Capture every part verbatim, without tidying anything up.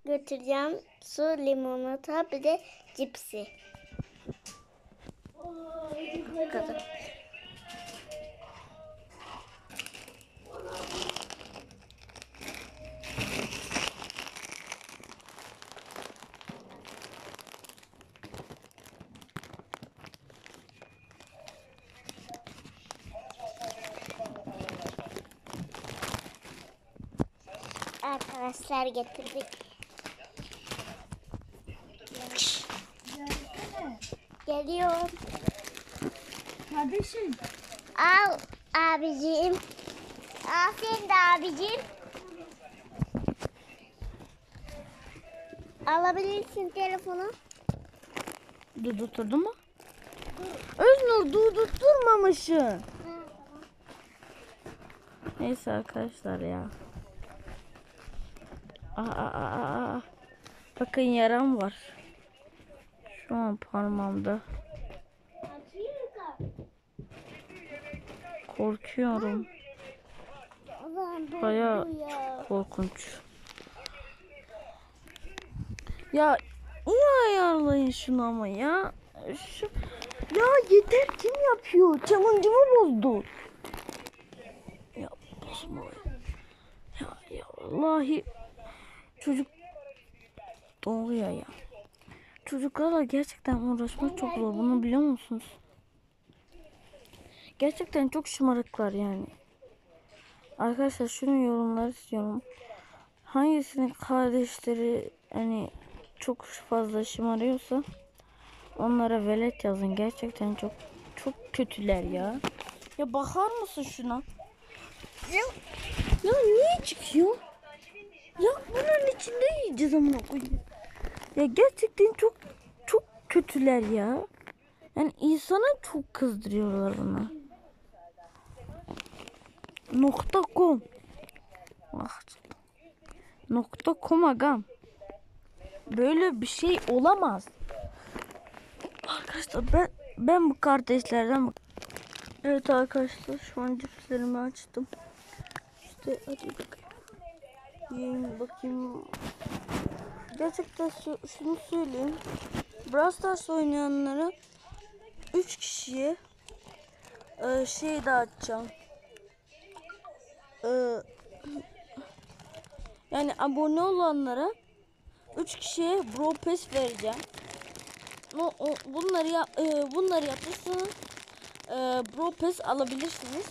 götüreceğim. Su, limonata, bir de cipsi. Bu kadar. Arkadaşlar getirdik. Geliyor. Kardeşim. Al abicim. Al sen de abicim. Alabilirsin telefonu. Durdurdu mu? Öznur durdurtturmamışsın. Neyse arkadaşlar ya. Aa, aa, aa. Bakın yaram var. Şu an parmağımda. Korkuyorum. Baya korkunç. Ya iyi ayarlayın şunu ama ya. Şu, ya yeter, kim yapıyor? Challenge'ımı bozdu. Ya bozma. Ya, ya vallahi çocuk doğuyor ya. Çocuklarla gerçekten uğraşmak çok zor. Bunu biliyor musunuz? Gerçekten çok şımarıklar yani. Arkadaşlar şunu yorumlar istiyorum. Hangisinin kardeşleri hani çok fazla şımarıyorsa onlara velet yazın. Gerçekten çok çok kötüler ya. Ya bakar mısın şuna? Ya, ya niye çıkıyor? Ya bunun içinde yiyeceğiz amına koyayım. Ya gerçekten çok çok kötüler ya. Yani insana çok kızdırıyorlar buna. Nokta com. Ah. Nokta com agam. Böyle bir şey olamaz. Arkadaşlar ben ben bu kardeşlerden. Evet arkadaşlar şu an cipslerimi açtım. İşte hadi bakayım. Yiyin bakayım. Gerçekten şu, şunu söyleyeyim. Brawl Stars oynayanlara üç kişiye e, şey dağıtacağım. E, yani abone olanlara üç kişiye Brawl Pass vereceğim. O, o, bunları ya, e, bunları yapırsanız e, Brawl Pass alabilirsiniz.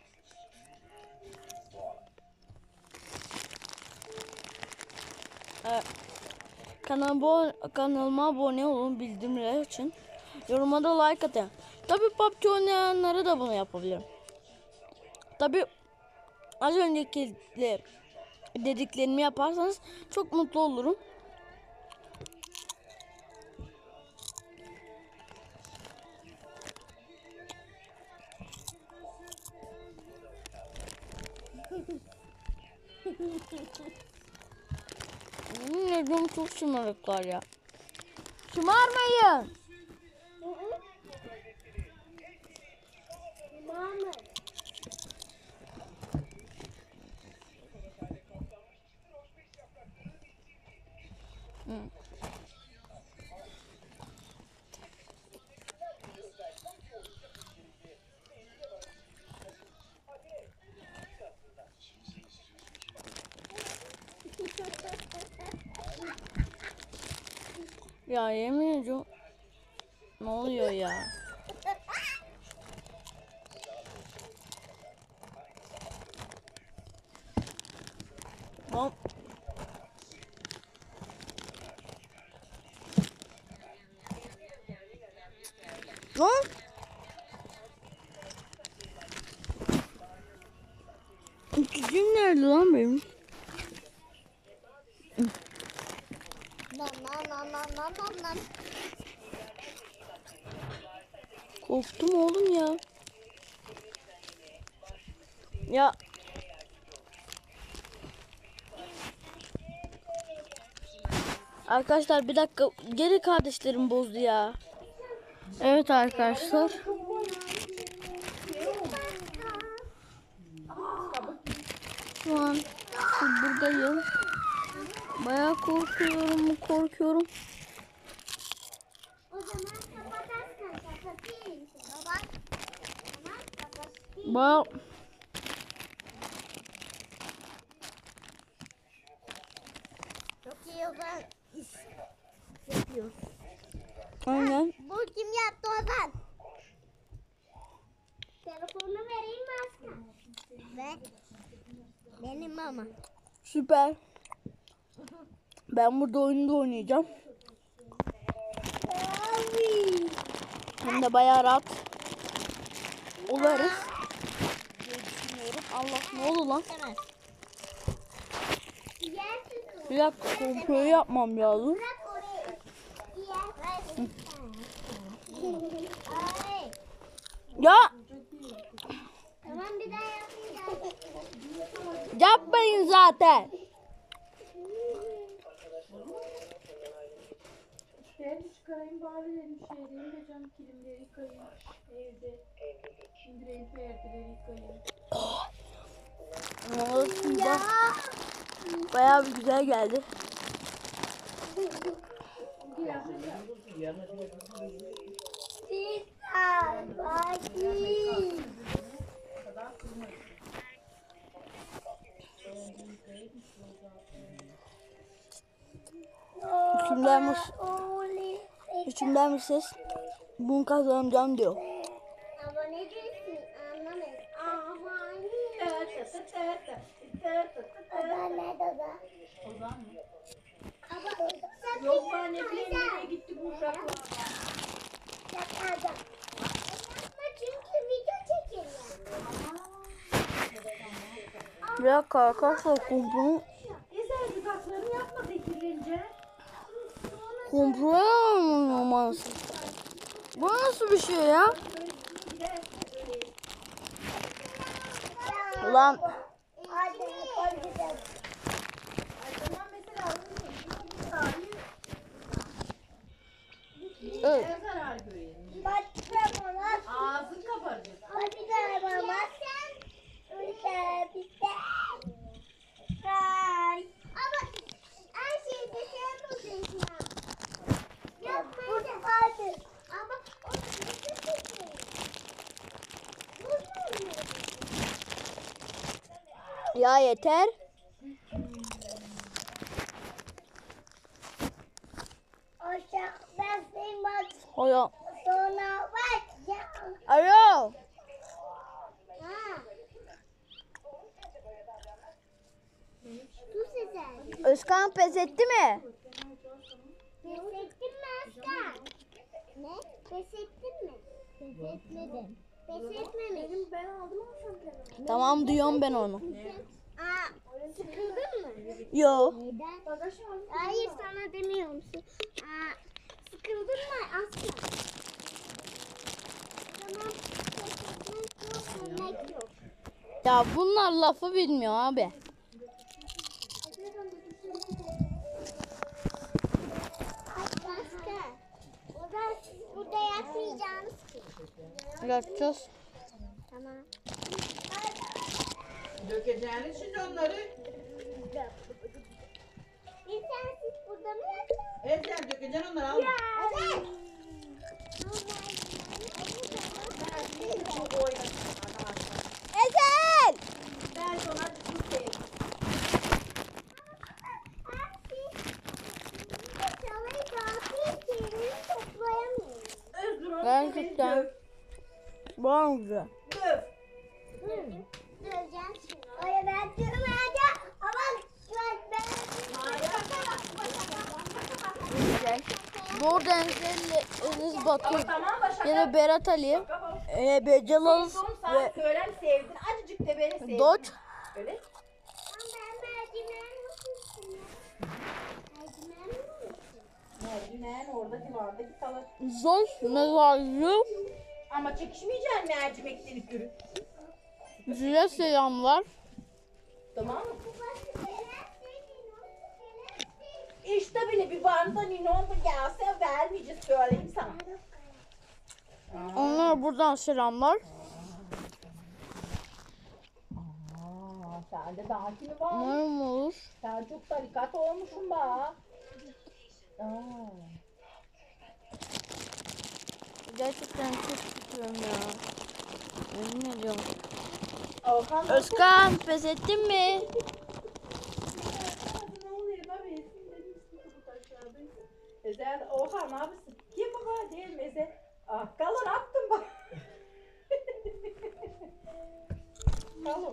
E, kanalıma, kanalıma abone olun, bildirimler için. Yoruma da like atın. Tabii P U B G oynayanlara da bunu yapabilirim. Tabii az önceki dediklerimi yaparsanız çok mutlu olurum. Ne diyorum, çok şımarıklar ya. Şımarmayın. Hı. Ya yemin ediyorum. Ne oluyor ya? Lan. Lan. Cücüğüm nerede lan benim? Nan nan nan nan nan nan. Korktum oğlum ya. Ya. Arkadaşlar bir dakika, geri kardeşlerim bozdu ya. Evet arkadaşlar. Şu an buradayım. Bayağı korkuyorum, korkuyorum. O zaman kapatarsan kapatayım. Baba. Tamam kapatayım. Bayağı... Çok iyi Ozan iş yapıyor. Aynen. Bu kim yaptı Ozan? Telefonunu vereyim mi Aslan? Ver. Benim ama. Süper. Ben burada oyunda oynayacağım. Abi. Hem de bayağı rahat olarız diye düşünüyorum. Allah, ne oldu lan? Tamam. Bir dakika, kontrol yapmam lazım. Bırak oraya. Ay. Ya Tamam bir daha yapmayacağım. yapmayın zaten. Perdi çıkarayım bari dedim şeyleri de cam kilimleri yıkayayım evde. İndireyim perdeleri yıkayayım. Aslında bayağı bir güzel geldi. Pizza. Baki. İçimden bir, içimden bir ses bunu kazanacağım diyor. Ama ne diyorsun? Anlamadım. Aman. Ozan nerede Ozan? Ozan mı? Ama sen Yok pizza ben ne bileyim nerede? nereye gitti bu uşaklar. Yakardım. Yapma çünkü video çekiyor. Bir dakika arkadaşlar, kompunu Ezel dudaklarını yapma bekirlince. kontrol yapamam. Bu nasıl bir şey ya? Ulan Hadi hadi gidelim. Tamam mesela bu tarihi evet. ne zarar göreyim. Bak yapamaz. Ağzın kabaracak. Hadi de yapamaz. Öyle bitti. Kay. Ama her şeyde sen olacaksın ya. Yapmayı da hadi. Ama o nasıl çekiyor? Ya yeter. Aşağı ben seni bak. Alo. Sonra bakacağım. Alo. Ha. Su sesi. Özkan pes etti mi? Pes ettin mi Aslan? Ne? Pes ettin mi? Pes etmedim. Pes etmemiş. Ben aldım ama şampiyonu. Tamam, duyuyorum ben onu. Aa, sıkıldın mı? Yo. Neden? Hayır sana demiyor musun? Aa, sıkıldın mı Aslan? Tamam. Pes etmek yok. Yemek yok. Ya bunlar lafı bilmiyor abi. Başka. Burada, burada yapmayacağımız ki. Yapacağız. Tamam. Dökeceğiniz şimdi onları. Bir sensiz burada mı yapacağız? Ezel dökeceksin onları al. Evet. Ezel! Ben sonra acıklı sevdim. Özgür onu Gerçekten. döv. Var mı güzel? Döv. Döveceğim şimdi. Öyle ben dövmeyeceğim. Ama ben... Bu arada Enes Batur Tamam da şaka. ya da Berat Ali, e, Becelal Son ve sen söylem sevdin. Azıcık da beni sevdin. Doç. Öyle. Ben merdiven nasılsın? Merdiven mi? Mercimeğin oradaki vardaki tava. Zor mezarcı. Ama çekişmeyeceksin mercimekleri sürü. Size selamlar. Tamam mı? İşte bile bir banda ninon da gelse vermeyeceğiz söyleyeyim sana. Onlara buradan selamlar. Aa, Sende daha kimi var? Umarım olur. Sen çok tarikat olmuşsun bak. Aa. Gerçekten çok sıkıyorum ya. Yemin ediyorum. Orhan Özkan pes ettin mi? Ezel, Orhan abisi. Kim bu kadar değil mi Ezel? Ah, kalın attım bak. Kalın.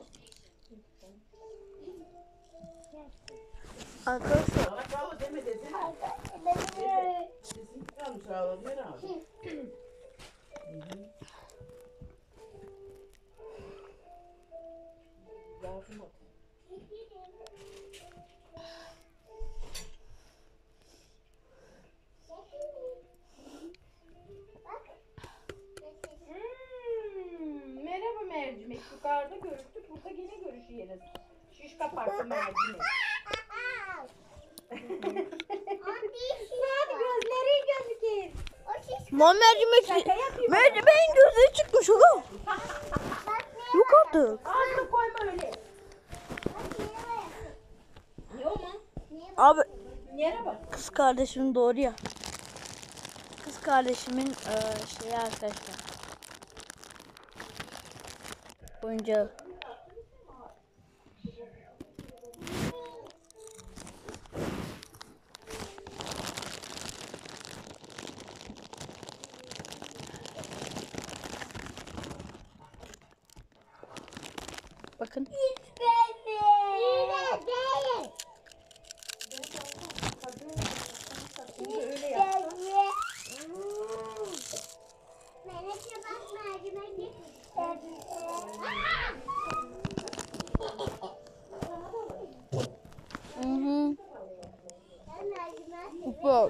Arkadaşlar Bana kahve deme desene. Sesin kalmış ağladı herhalde. Yardım et. Hmm, merhaba mercimek. Yukarıda görüştük. Burada yine görüşeceğiz. Şiş kapattı mercimek. Hadi gözlerin gözükür. Lan mercimek. Şaka yapayım. Mercimeğin gözleri çıkmış oğlum. Yok artık. Ağzına koyma öyle. Niye o mu? Abi Yere bak. kız kardeşim doğru ya. Kız kardeşimin eee şeyi arkadaşlar. Oyuncağı. Bakın. Şimdi öyle yap. Hı hı. Süper.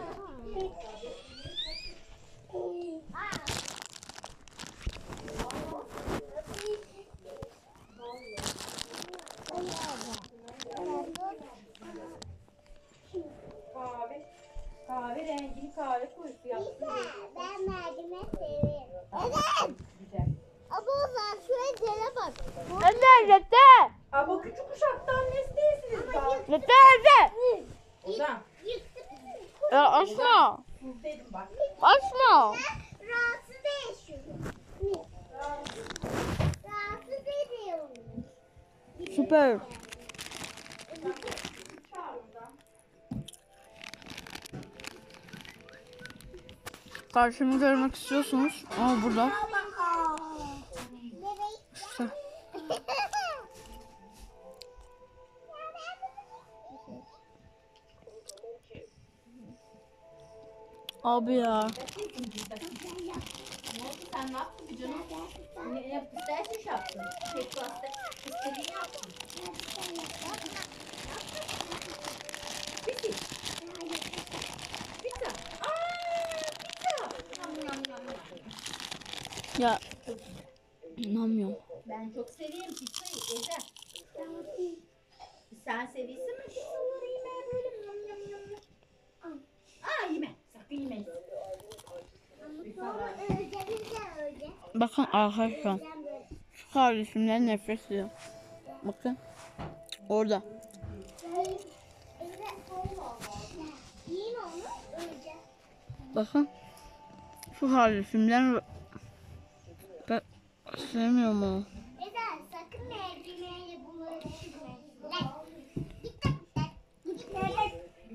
Kahve. Kahve rengini kahve koyusu yaptım. Ben mercimek seviyorum. Evet. Güzel. Ama o zaman şöyle dere bak. Yeter yeter. Aa, bu küçük uşaktan ne istiyorsunuz daha? Yeter yeter. Ozan. Ya açma. Sus dedim bak. Açma. Rahatsız değişiyorum. Rahatsız ediyorum. Süper. Karşımı görmek istiyorsunuz. Ama burada. İşte. Abi ya. Sen ne yaptın ki canım? Ne yaptın? İstersen şey yaptın. Tek pasta istediğini yaptın. Bitti. Bitti. Aaa bitti. Ya. İnanmıyorum. Ben çok seviyorum pizzayı. Ezel. Sen seviyorsun mu pizzaları yeme böyle yum yum yum yum. Aa yeme. Sakın yeme. Sonra öleceğim öyle. Bakın arkadaşlar. Öleceğim böyle. Şu kardeşimden nefret ediyorum. Bakın. Orada. Yiyin onu öleceğim. Bakın. Şu kardeşimden ben sevmiyorum onu. Eda sakın mercimeğe bunları düşürme. Lan. Git lan. Git lan.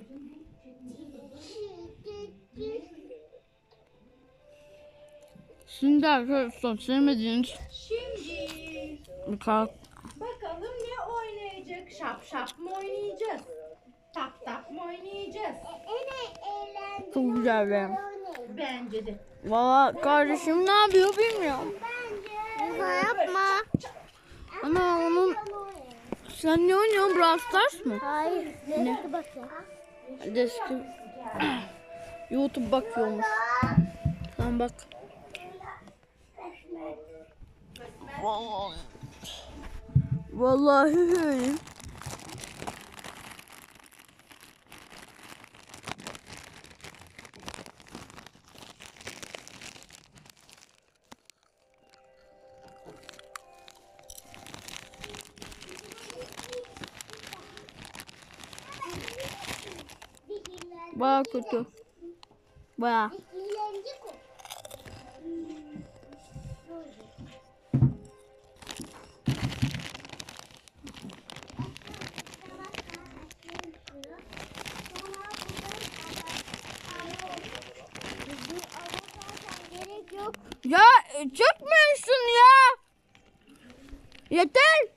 Şimdi arkadaşlar sevmediğiniz Şimdi bir kart. bakalım ne oynayacak? Şap şap mı oynayacağız? Tak tak mı oynayacağız? En eğlenceli Çok güzel be. oynayın. Bence de. Valla kardeşim ne yapıyor bilmiyorum. Bence. Yapma. Ana onun sen ne oynuyorsun, Brawl Stars mı? Hayır. Ne? Deski. YouTube bakıyormuş. Tamam bak. Vallahi. Vallahi öyle. Baya kötü. Baya. İkilenci kum. Gerek yok. Ya çökmüyorsun ya. Yeter.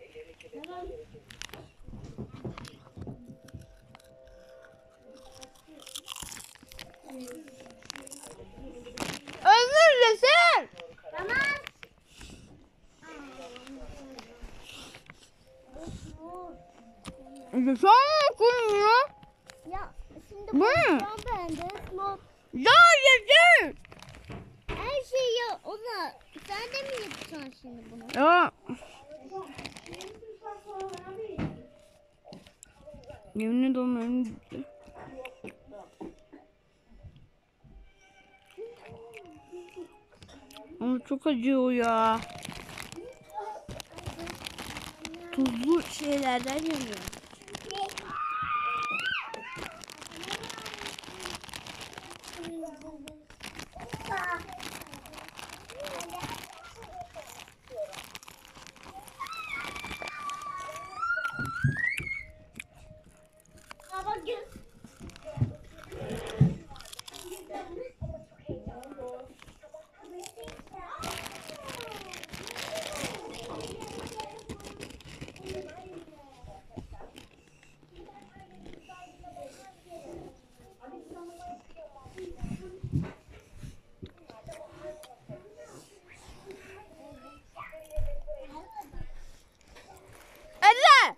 Özür dilerim. Tamam. Sen koyun ya. Ya şimdi Bu ne? konuşacağım ben de. Small. Ya yeter. Her şeyi ya ona. Sen de mi yapacaksın şimdi bunu? Ya. Yemin ederim elim gitti. Ama çok acıyor ya. Tuzlu şeylerden yanıyor. Ece!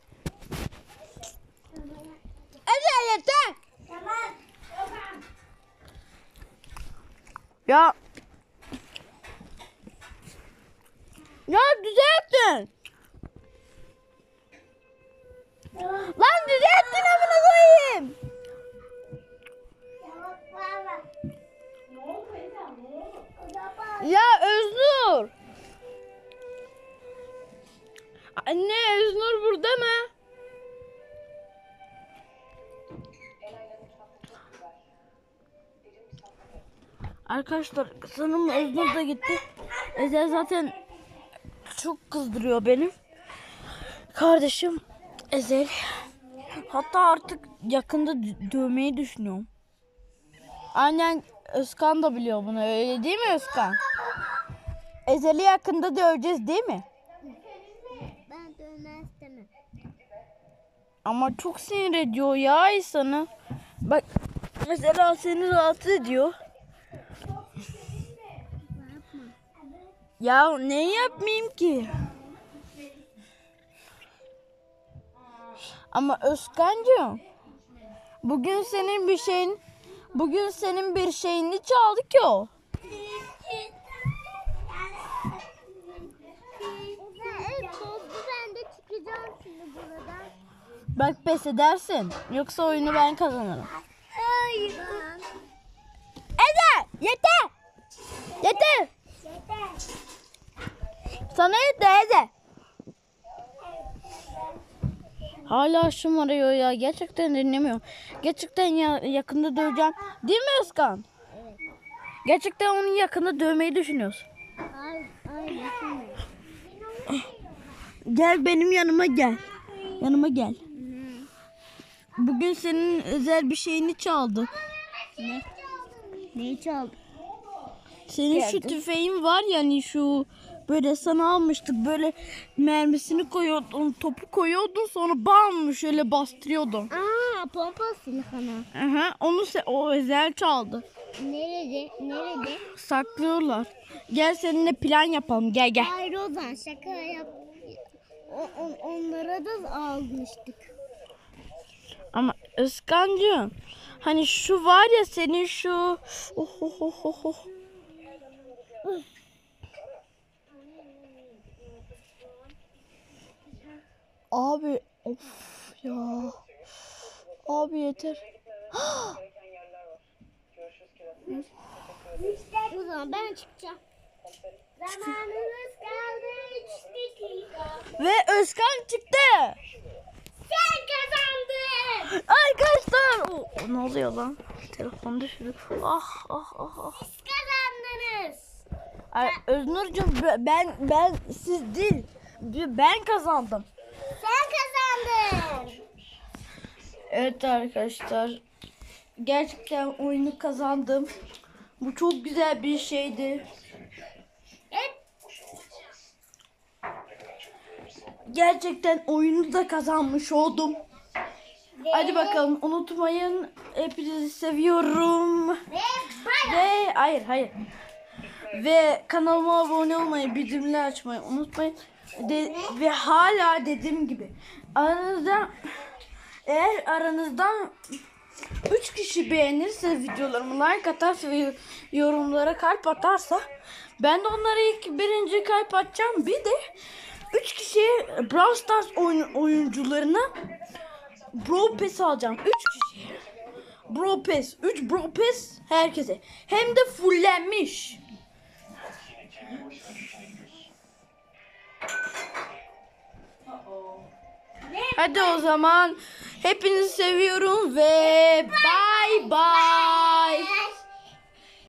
Ece yeter! Ya Ya düzelttin. Lan düzelttin amına koyayım. Ya Öznur. Anne Öznur burada mı? Arkadaşlar sanırım Öznur da gitti. Ezel zaten çok kızdırıyor benim kardeşim Ezel. Hatta artık yakında dö- dövmeyi düşünüyorum. Annen Özkan da biliyor bunu, öyle değil mi Özkan? Ezel'i yakında döveceğiz değil mi? Ben dövmez istemem. Ama çok sinir ediyor ya insanı. Bak mesela seni rahatsız ediyor. Ya ne yapmayayım ki? Ama Özkancığım, bugün senin bir şeyin, bugün senin bir şeyini çaldı ki o. Evet bozdu, ben de çıkacağım şimdi buradan. Bak pes edersin, yoksa oyunu ben kazanırım. Hayır. Ede yeter. Yeter. Yeter. Sana yeter Ede. Hala şımarıyor ya. Gerçekten dinlemiyorum. Gerçekten ya, yakında döveceğim. Değil mi Özkan? Evet. Gerçekten onu yakında dövmeyi düşünüyoruz. Hayır. Hayır. Gel benim yanıma gel. Yanıma gel. Bugün senin özel bir şeyini çaldı. Ne? Neyi çaldı? Senin şu tüfeğin var ya, hani şu böyle sana almıştık, böyle mermisini koyuyordun, topu koyuyordun, sonra bam şöyle bastırıyordun. Aa, pompa silahını. Aha, onu se- o özel çaldı. Nerede? Nerede? Saklıyorlar. Gel seninle plan yapalım. Gel gel. Hayır Ozan, şaka yap. O, on, onlara da almıştık. Ama Özkancığım, hani şu var ya senin şu oh, oh, oh, oh, oh. Abi of ya. Abi yeter. O zaman ben çıkacağım. Zamanımız kaldı üç dakika. Ve Özkan çıktı. Sen kazandın. Arkadaşlar. O, o ne oluyor lan? Telefon düştü. Ah ah ah ah. Siz kazandınız. Ay, Öznur'cum ben ben siz değil. Ben kazandım. Sen kazandın. Evet arkadaşlar. Gerçekten oyunu kazandım. Bu çok güzel bir şeydi. Evet. Gerçekten oyunu da kazanmış oldum. Ve, Hadi bakalım unutmayın. Hepinizi seviyorum. Ve bay. Ve hayır hayır. Ve kanalıma abone olmayı, bildirimleri açmayı unutmayın. De, ve hala dediğim gibi aranızda eğer aranızdan üç kişi beğenirse videolarımı, like atarsa ve yorumlara kalp atarsa ben de onlara ilk birinci kalp atacağım. Bir de üç kişiye Brawl Stars oyun, oyuncularına Bro Pass alacağım. üç kişiye. Bro Pass. üç Bro Pass herkese. Hem de fullenmiş. Hadi o zaman hepinizi seviyorum ve